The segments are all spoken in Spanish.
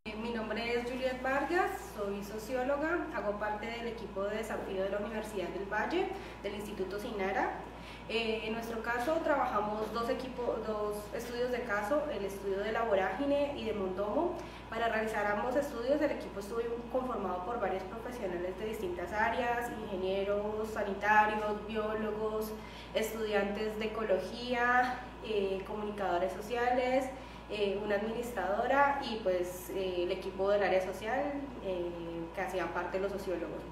Mi nombre es Juliet Vargas, soy socióloga, hago parte del equipo de desafío de la Universidad del Valle, del Instituto Sinara. En nuestro caso trabajamos dos estudios de caso, el estudio de la vorágine y de Mondomo. Para realizar ambos estudios el equipo estuvo conformado por varios profesionales de distintas áreas, ingenieros sanitarios, biólogos, estudiantes de ecología, comunicadores sociales, una administradora y pues el equipo del área social que hacían parte de los sociólogos.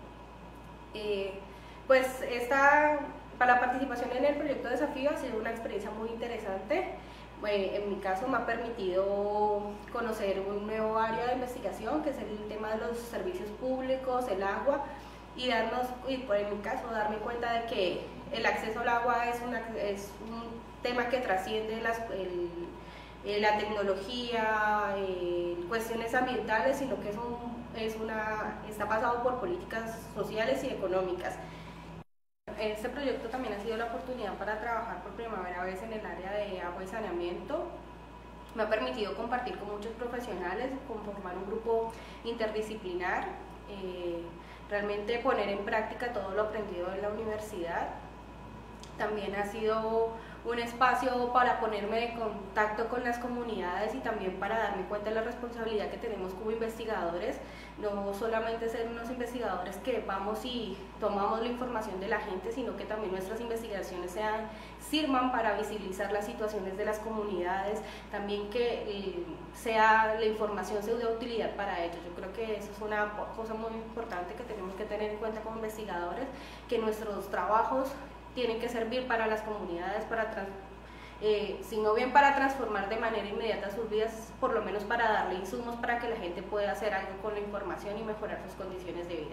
Para la participación en el proyecto Desafío ha sido una experiencia muy interesante. En mi caso me ha permitido conocer un nuevo área de investigación que es el tema de los servicios públicos, el agua, y en mi caso darme cuenta de que el acceso al agua es un tema que trasciende la tecnología, cuestiones ambientales, sino que está basado por políticas sociales y económicas. Este proyecto también ha sido la oportunidad para trabajar por primera vez en el área de agua y saneamiento. Me ha permitido compartir con muchos profesionales, conformar un grupo interdisciplinar, realmente poner en práctica todo lo aprendido en la universidad. También ha sido un espacio para ponerme en contacto con las comunidades y también para darme cuenta de la responsabilidad que tenemos como investigadores, no solamente ser unos investigadores que vamos y tomamos la información de la gente, sino que también nuestras investigaciones sirvan para visibilizar las situaciones de las comunidades, también que la información sea de utilidad para ellos. Yo creo que eso es una cosa muy importante que tenemos que tener en cuenta como investigadores, que nuestros trabajos tienen que servir para las comunidades, si no bien para transformar de manera inmediata sus vidas, por lo menos para darle insumos para que la gente pueda hacer algo con la información y mejorar sus condiciones de vida.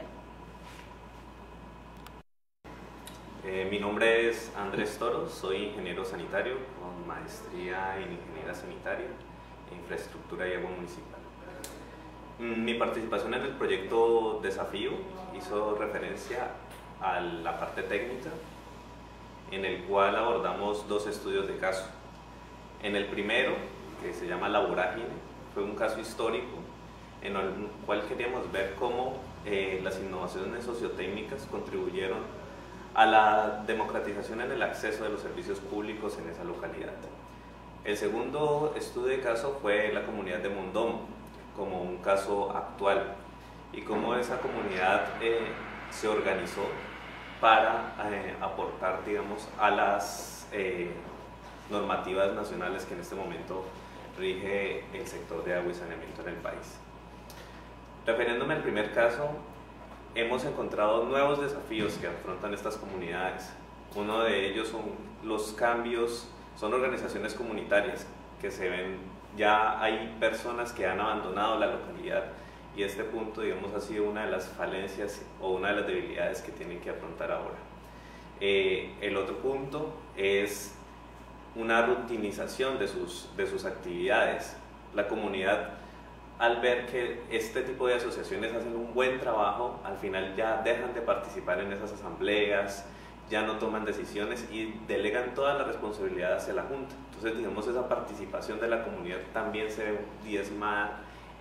Mi nombre es Andrés Toro, soy ingeniero sanitario con maestría en ingeniería sanitaria e infraestructura y agua municipal. Mi participación en el proyecto Desafío hizo referencia a la parte técnica, en el cual abordamos dos estudios de caso. En el primero, que se llama La vorágine, fue un caso histórico en el cual queríamos ver cómo las innovaciones sociotécnicas contribuyeron a la democratización en el acceso de los servicios públicos en esa localidad. El segundo estudio de caso fue la comunidad de Mondomo, como un caso actual, y cómo esa comunidad se organizó para aportar, digamos, a las normativas nacionales que en este momento rige el sector de agua y saneamiento en el país. Refiriéndome al primer caso, hemos encontrado nuevos desafíos que afrontan estas comunidades. Uno de ellos son los cambios, son organizaciones comunitarias que se ven, ya hay personas que han abandonado la localidad, y este punto, digamos, ha sido una de las falencias o una de las debilidades que tienen que afrontar ahora. El otro punto es una rutinización de sus actividades. La comunidad, al ver que este tipo de asociaciones hacen un buen trabajo, al final ya dejan de participar en esas asambleas, ya no toman decisiones y delegan toda la responsabilidad hacia la Junta. Entonces, digamos, esa participación de la comunidad también se ve diezmada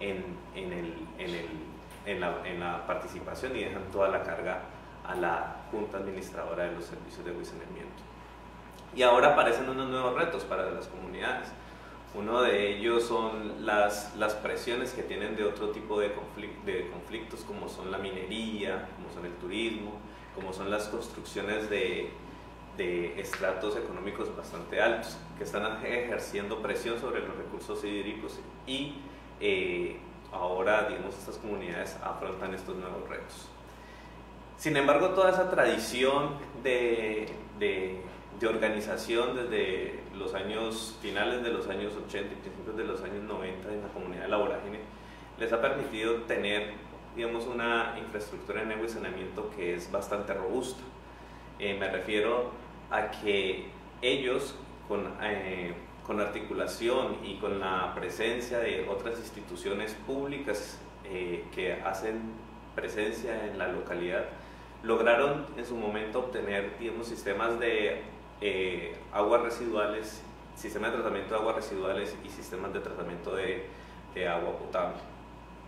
en la participación, y dejan toda la carga a la Junta Administradora de los Servicios de Agua y Saneamiento. Y ahora aparecen unos nuevos retos para las comunidades. Uno de ellos son las presiones que tienen de otro tipo de conflictos, como son la minería, como son el turismo, como son las construcciones de estratos económicos bastante altos, que están ejerciendo presión sobre los recursos hídricos, y ahora, digamos, estas comunidades afrontan estos nuevos retos. Sin embargo, toda esa tradición de organización desde los finales de los años 80 y principios de los años 90 en la comunidad de La Vorágine les ha permitido tener, digamos, una infraestructura en agua y saneamiento que es bastante robusta. Me refiero a que ellos, con articulación y con la presencia de otras instituciones públicas que hacen presencia en la localidad, lograron en su momento obtener, digamos, sistemas de aguas residuales, sistemas de tratamiento de aguas residuales y sistemas de tratamiento de agua potable.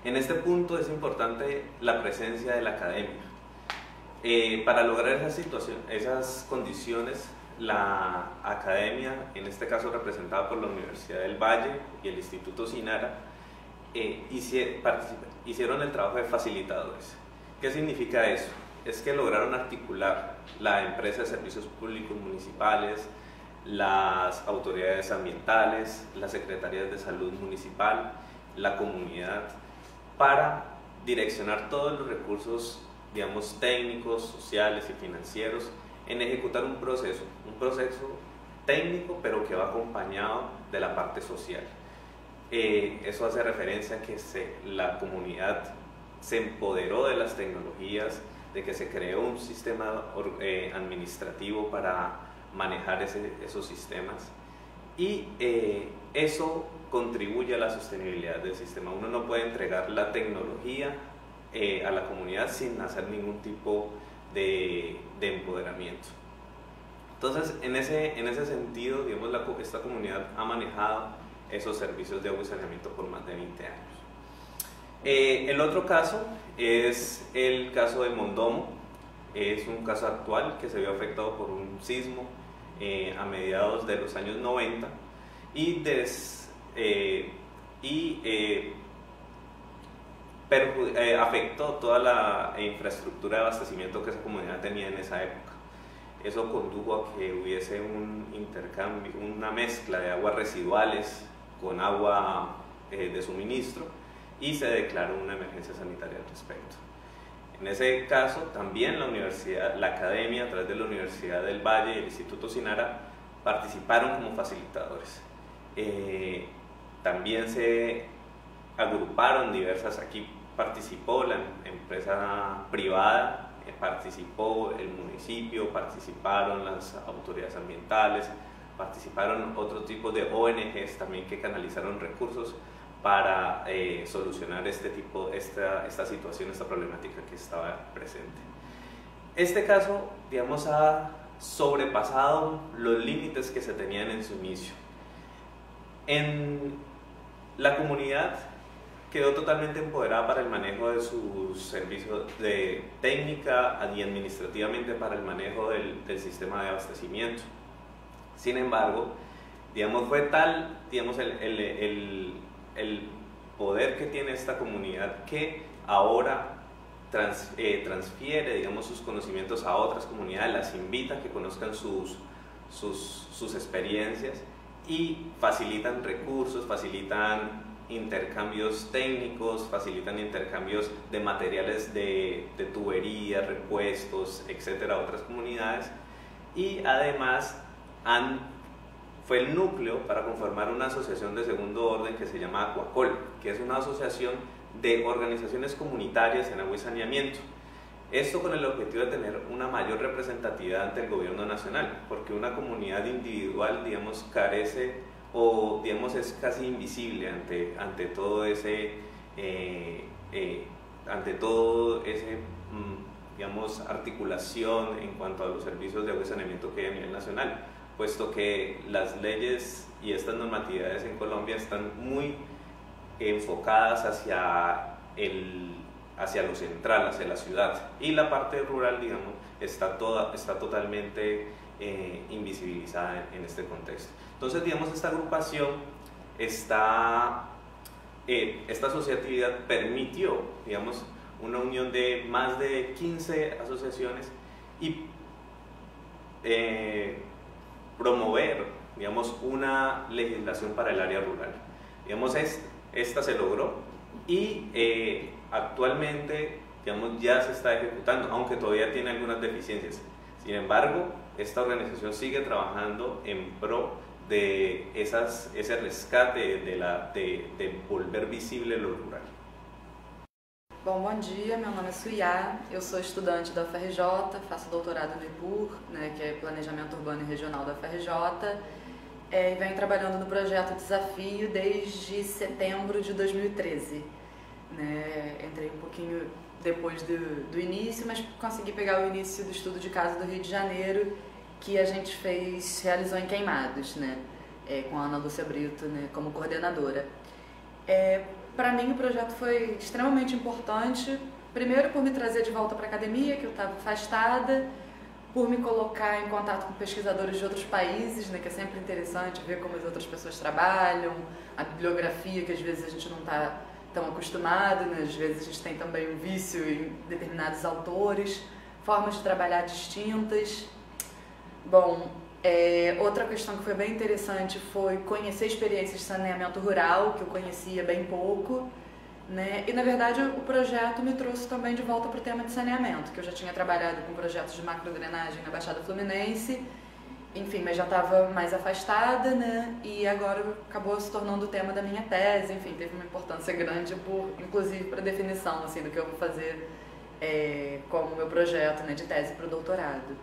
En este punto es importante la presencia de la academia. Para lograr esas condiciones, la academia, en este caso representada por la Universidad del Valle y el Instituto Sinara, hicieron el trabajo de facilitadores. ¿Qué significa eso? Es que lograron articular la empresa de servicios públicos municipales, las autoridades ambientales, las secretarías de salud municipal, la comunidad, para direccionar todos los recursos, digamos, técnicos, sociales y financieros en ejecutar un proceso técnico, pero que va acompañado de la parte social. Eso hace referencia a que la comunidad se empoderó de las tecnologías, de que se creó un sistema administrativo para manejar esos sistemas, y eso contribuye a la sostenibilidad del sistema. Uno no puede entregar la tecnología a la comunidad sin hacer ningún tipo de empoderamiento. Entonces, en ese sentido, digamos, esta comunidad ha manejado esos servicios de agua y saneamiento por más de 20 años. El otro caso es el caso de Mondomo. Es un caso actual que se vio afectado por un sismo a mediados de los años 90 y afectó toda la infraestructura de abastecimiento que esa comunidad tenía en esa época. Eso condujo a que hubiese un intercambio, una mezcla de aguas residuales con agua de suministro, y se declaró una emergencia sanitaria al respecto. En ese caso, también la academia, a través de la Universidad del Valle y el Instituto Sinara, participaron como facilitadores. También se agruparon aquí participó la empresa privada, participó el municipio, participaron las autoridades ambientales, participaron otro tipo de ONGs también que canalizaron recursos para solucionar esta situación, esta problemática que estaba presente. Este caso, digamos, ha sobrepasado los límites que se tenían en su inicio. La comunidad quedó totalmente empoderada para el manejo de sus servicios de técnica y administrativamente para el manejo del sistema de abastecimiento. Sin embargo, digamos, fue tal, digamos, el poder que tiene esta comunidad que ahora transfiere, digamos, sus conocimientos a otras comunidades, las invita a que conozcan sus experiencias y facilitan recursos, facilitan intercambios técnicos, facilitan intercambios de materiales de tuberías, repuestos, etcétera, a otras comunidades, y además fue el núcleo para conformar una asociación de segundo orden que se llama Acuacol, que es una asociación de organizaciones comunitarias en agua y saneamiento. Esto con el objetivo de tener una mayor representatividad ante el gobierno nacional, porque una comunidad individual, digamos, carece o, digamos, es casi invisible ante todo ese digamos, articulación en cuanto a los servicios de agua y saneamiento que hay a nivel nacional, puesto que las leyes y estas normatividades en Colombia están muy enfocadas hacia lo central, hacia la ciudad, y la parte rural, digamos, está totalmente invisibilizada en este contexto. Entonces, digamos, esta agrupación, esta asociatividad permitió, digamos, una unión de más de 15 asociaciones y promover, digamos, una legislación para el área rural. Digamos, esta se logró y actualmente, digamos, ya se está ejecutando, aunque todavía tiene algunas deficiencias. Sin embargo, esta organización sigue trabajando en pro de ese rescate de volver visible lo rural. Bom dia, meu nome é Suyá, eu sou estudante da UFRJ, faço doutorado no IPUR, né, que é Planejamento Urbano e Regional da UFRJ, e venho trabalhando no projeto Desafio desde setembro de 2013. Né, entrei um pouquinho depois do início, mas consegui pegar o início do estudo de caso do Rio de Janeiro, que a gente realizou em Queimados, né, com a Ana Lúcia Brito, né, como coordenadora. para mim o projeto foi extremamente importante, primeiro por me trazer de volta para a academia, que eu estava afastada, por me colocar em contato com pesquisadores de outros países, né, que é sempre interessante ver como as outras pessoas trabalham, a bibliografia que às vezes a gente não está tão acostumado, né, às vezes a gente tem também um vício em determinados autores, formas de trabalhar distintas. Bom, outra questão que foi bem interessante foi conhecer experiências de saneamento rural, que eu conhecia bem pouco, né? E na verdade o projeto me trouxe também de volta para o tema de saneamento, que eu já tinha trabalhado com projetos de macrodrenagem na Baixada Fluminense, enfim, mas já estava mais afastada, né? E agora acabou se tornando o tema da minha tese, enfim, teve uma importância grande, inclusive para a definição assim, do que eu vou fazer como meu projeto, né, de tese para o doutorado.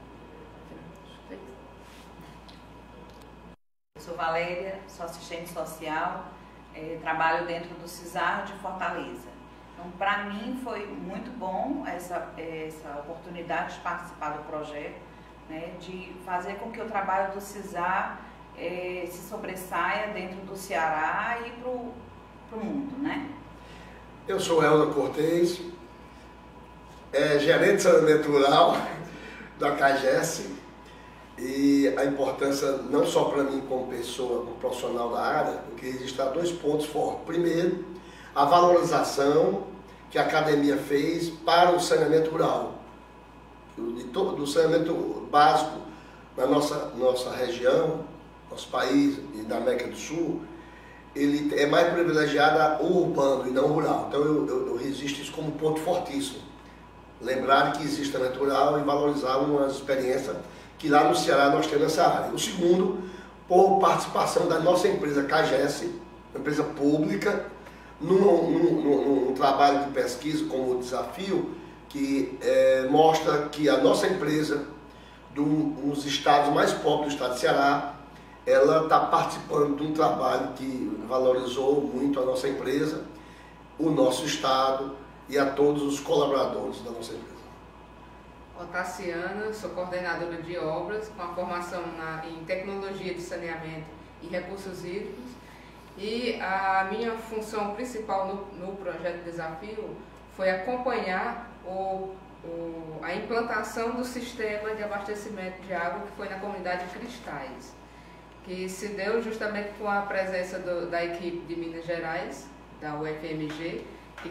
Eu sou Valéria, sou assistente social, trabalho dentro do CISAR de Fortaleza. Então, para mim foi muito bom essa oportunidade de participar do projeto, né, de fazer com que o trabalho do CISAR se sobressaia dentro do Ceará e para o mundo, né? Eu sou Helder Cortez, gerente de saneamento rural da CAGES, e a importância não só para mim como pessoa, como profissional da área, eu queria registrar 2 pontos fortes. Primeiro, a valorização que a academia fez para o saneamento rural, do saneamento básico na nossa região, nosso país e da América do Sul, ele é mais privilegiado o urbano e não o rural. Então eu registro isso como um ponto fortíssimo. Lembrar que existe saneamento rural e valorizar uma experiência que lá no Ceará nós temos nessa área. O segundo, por participação da nossa empresa CAGES, empresa pública, num trabalho de pesquisa como desafio, que mostra que a nossa empresa, dos estados mais pobres do estado de Ceará, ela está participando de um trabalho que valorizou muito a nossa empresa, o nosso estado e a todos os colaboradores da nossa empresa. Tassiana, sou coordenadora de obras com a formação em tecnologia de saneamento e recursos hídricos, e a minha função principal no projeto Desafio foi acompanhar a implantação do sistema de abastecimento de água que foi na comunidade Cristais, que se deu justamente com a presença da equipe de Minas Gerais, da UFMG,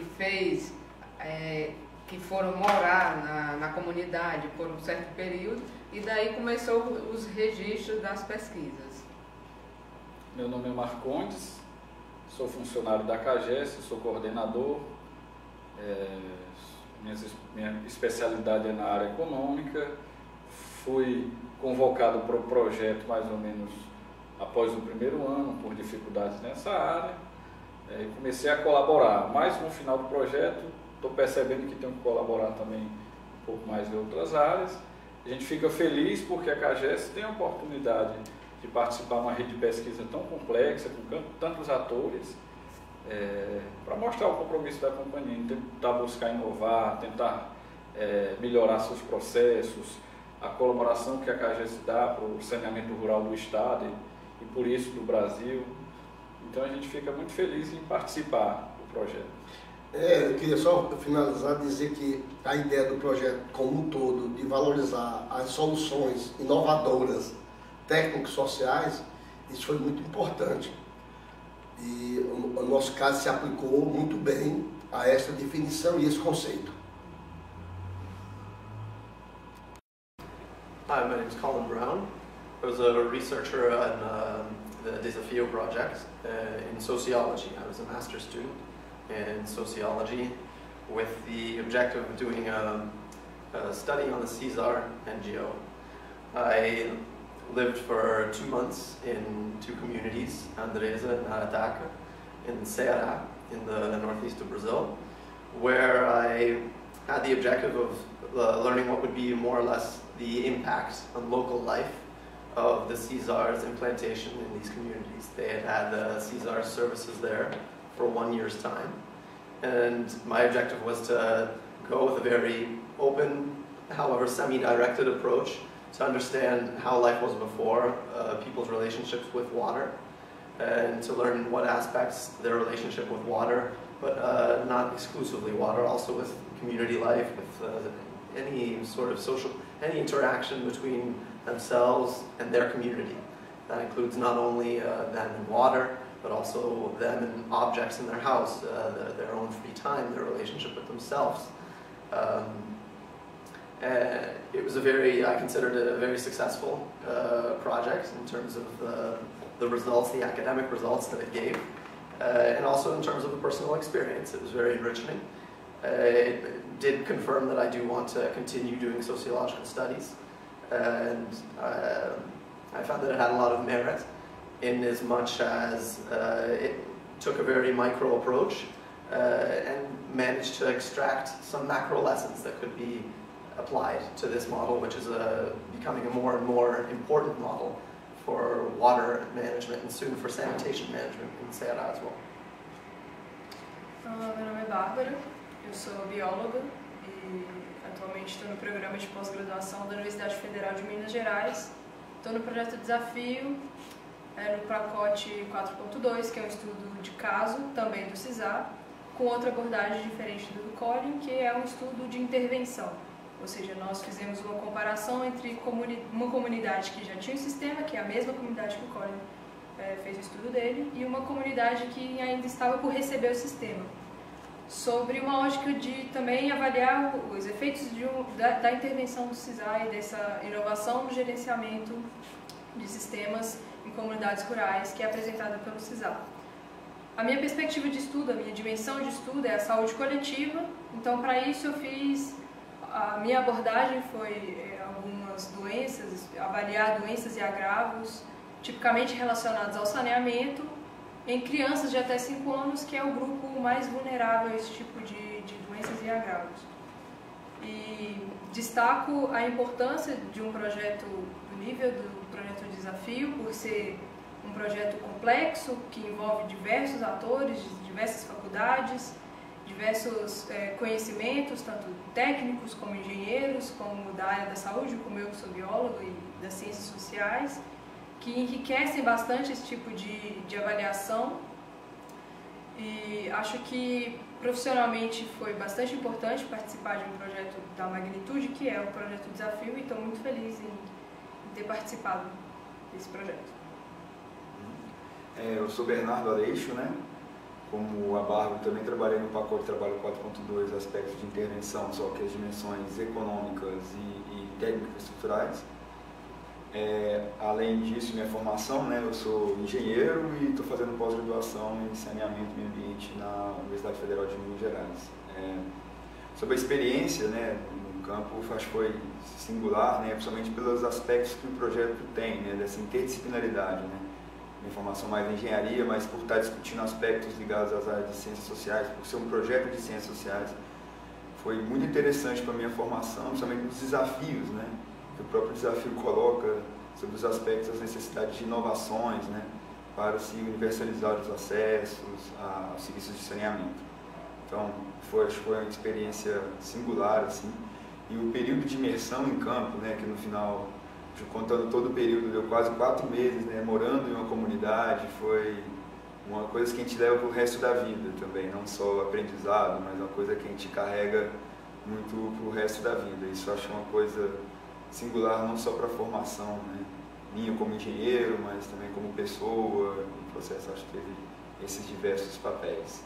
que foram morar na comunidade por um certo período, e daí começou os registros das pesquisas. Meu nome é Marcondes, sou funcionário da CAGES, sou coordenador, minha especialidade é na área econômica, fui convocado para o projeto mais ou menos após o primeiro ano, por dificuldades nessa área, e comecei a colaborar, mas no final do projeto estou percebendo que tenho que colaborar também um pouco mais em outras áreas. A gente fica feliz porque a CAGES tem a oportunidade de participar de uma rede de pesquisa tão complexa, com tantos atores, para mostrar o compromisso da companhia, tentar buscar inovar, tentar melhorar seus processos, a colaboração que a CAGES dá para o saneamento rural do Estado e por isso do Brasil. Então a gente fica muito feliz em participar do projeto. Eu queria só finalizar dizer que a ideia do projeto como um todo, de valorizar as soluções inovadoras, técnico-sociais, isso foi muito importante. E o nosso caso se aplicou muito bem a essa definição e esse conceito. Hi, my name is Colin Brown. I was a researcher on the Desafio project in sociology. I was a master's student in sociology with the objective of doing a study on the CISAR NGO. I lived for 2 months in 2 communities, Andresa and Arataca, in Ceará, in the northeast of Brazil, where I had the objective of learning what would be more or less the impact on local life of the CISAR's implantation in these communities. They had had the CISAR services there for 1 year's time, and my objective was to go with a very open, however semi-directed approach to understand how life was before, people's relationships with water, and to learn what aspects their relationship with water, but not exclusively water, also with community life, with any sort of any interaction between themselves and their community. That includes not only them and water, but also them and objects in their house, their own free time, their relationship with themselves. It was I considered it a very successful project in terms of the results, the academic results that it gave, and also in terms of the personal experience. It was very enriching. It did confirm that I do want to continue doing sociological studies, and I found that it had a lot of merit in as much as it took a very micro approach and managed to extract some macro lessons that could be applied to this model, which is becoming a more and more important model for water management and soon for sanitation management in Ceará as well. Meu nome é Bárbara, eu sou bióloga e atualmente estou no programa de pós-graduação da Universidade Federal de Minas Gerais. Estou no projeto Desafio, no pacote 4.2, que é um estudo de caso, também do CISAR, com outra abordagem diferente do Colin, que é um estudo de intervenção. Ou seja, nós fizemos uma comparação entre uma comunidade que já tinha um sistema, que é a mesma comunidade que o Colin fez o estudo dele, e uma comunidade que ainda estava por receber o sistema, sobre uma lógica de também avaliar os efeitos da intervenção do CISAR e dessa inovação no gerenciamento de sistemas em comunidades rurais, que é apresentada pelo CISAR. A minha perspectiva de estudo, a minha dimensão de estudo é a saúde coletiva, então para isso eu fiz, a minha abordagem foi algumas doenças, avaliar doenças e agravos tipicamente relacionados ao saneamento em crianças de até 5 anos, que é o grupo mais vulnerável a esse tipo de doenças e agravos. E destaco a importância de um projeto do nível do projeto Desafio, por ser um projeto complexo, que envolve diversos atores, diversas faculdades, diversos conhecimentos, tanto técnicos como engenheiros, como da área da saúde, como eu que sou biólogo e das ciências sociais, que enriquecem bastante esse tipo de avaliação. E acho que profissionalmente foi bastante importante participar de um projeto da magnitude que é o projeto Desafio, e estou muito feliz em ter participado desse projeto. Eu sou Bernardo Aleixo, né? Como a Bárbara, também trabalhei no pacote de trabalho 4.2, aspectos de intervenção, só que as dimensões econômicas e técnicas estruturais. Além disso, minha formação, né, eu sou engenheiro e estou fazendo pós-graduação em saneamento e meio ambiente na Universidade Federal de Minas Gerais. Sobre a experiência, né, no campo, acho que foi singular, né, principalmente pelos aspectos que o projeto tem, né, dessa interdisciplinaridade, né. Minha formação mais em engenharia, mas por estar discutindo aspectos ligados às áreas de ciências sociais, por ser um projeto de ciências sociais, foi muito interessante para a minha formação, principalmente nos desafios, né, que o próprio desafio coloca sobre os aspectos das necessidades de inovações, né, para se universalizar os acessos aos serviços de saneamento. Então, acho que foi uma experiência singular, assim, e o período de imersão em campo, né, que no final, contando todo o período, deu quase 4 meses, né, morando em uma comunidade, foi uma coisa que a gente leva para o resto da vida também, não só aprendizado, mas uma coisa que a gente carrega muito para o resto da vida. Isso eu acho uma coisa singular, não só para a formação, né, minha como engenheiro, mas também como pessoa, no processo acho que teve esses diversos papéis.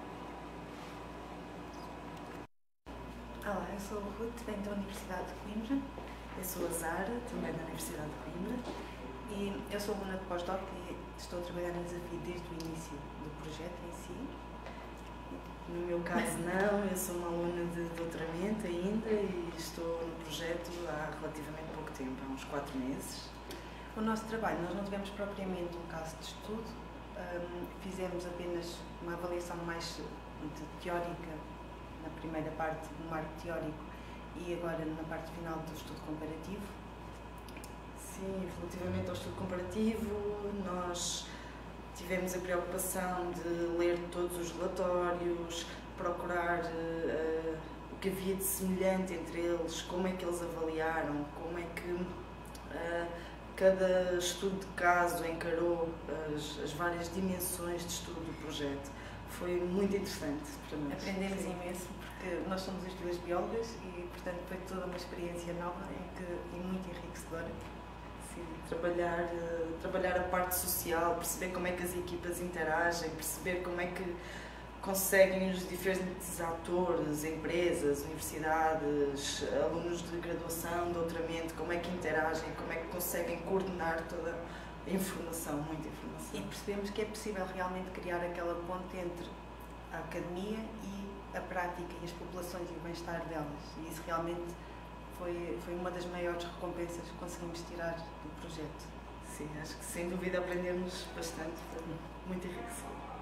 Olá, eu sou a Ruth, venho da Universidade de Coimbra. Eu sou a Zara, também da Universidade de Coimbra. E eu sou aluna de pós-doc e estou a trabalhar no desafio desde o início do projeto em si. No meu caso não, eu sou uma aluna de doutoramento ainda e estou no projeto há relativamente pouco tempo, há uns 4 meses. O nosso trabalho, nós não tivemos propriamente um caso de estudo, fizemos apenas uma avaliação mais teórica na primeira parte, no marco teórico, e agora na parte final do estudo comparativo. Sim, relativamente ao estudo comparativo, nós tivemos a preocupação de ler todos os relatórios, procurar o que havia de semelhante entre eles, como é que eles avaliaram, como é que cada estudo de caso encarou as várias dimensões de estudo do projeto. Foi muito interessante para nós. Aprendemos imenso, porque nós somos as duas biólogas e, portanto, foi toda uma experiência nova e muito enriquecedora. Sim, trabalhar a parte social, perceber como é que as equipas interagem, perceber como é que conseguem os diferentes atores, empresas, universidades, alunos de graduação, doutoramento, como é que interagem, como é que conseguem coordenar toda a informação, muita informação. E percebemos que é possível realmente criar aquela ponte entre a academia e a prática e as populações e o bem-estar delas. E isso realmente foi uma das maiores recompensas que conseguimos tirar do projeto. Sim, acho que sem dúvida aprendemos bastante, foi muito enriquecedor.